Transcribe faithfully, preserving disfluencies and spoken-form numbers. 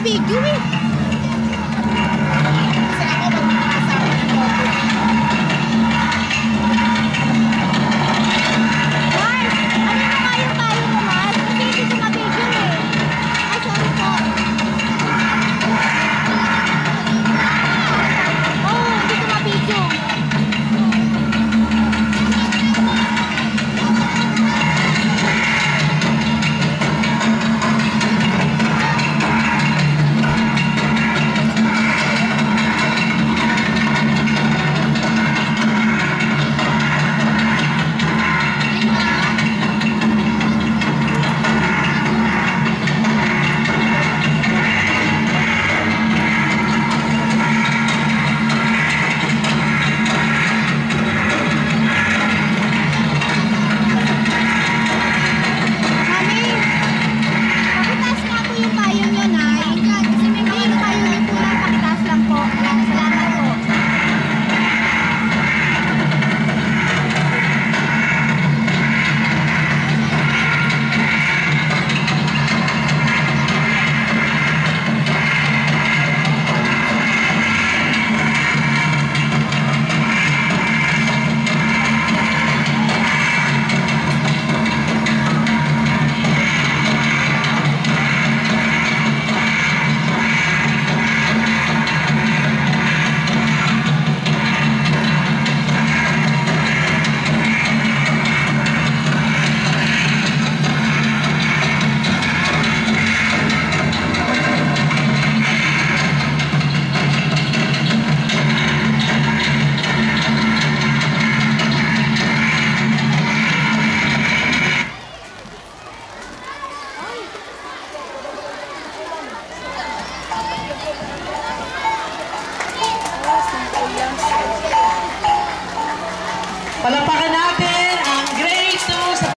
mabidyo eh. Kasi ako magkakasama ng logo. Mars, ano na nga yung tayo mo, Mars? Kasi hindi ko mabidyo eh. Ay, sorry po. Oh, hindi ko mabidyo. Palapakan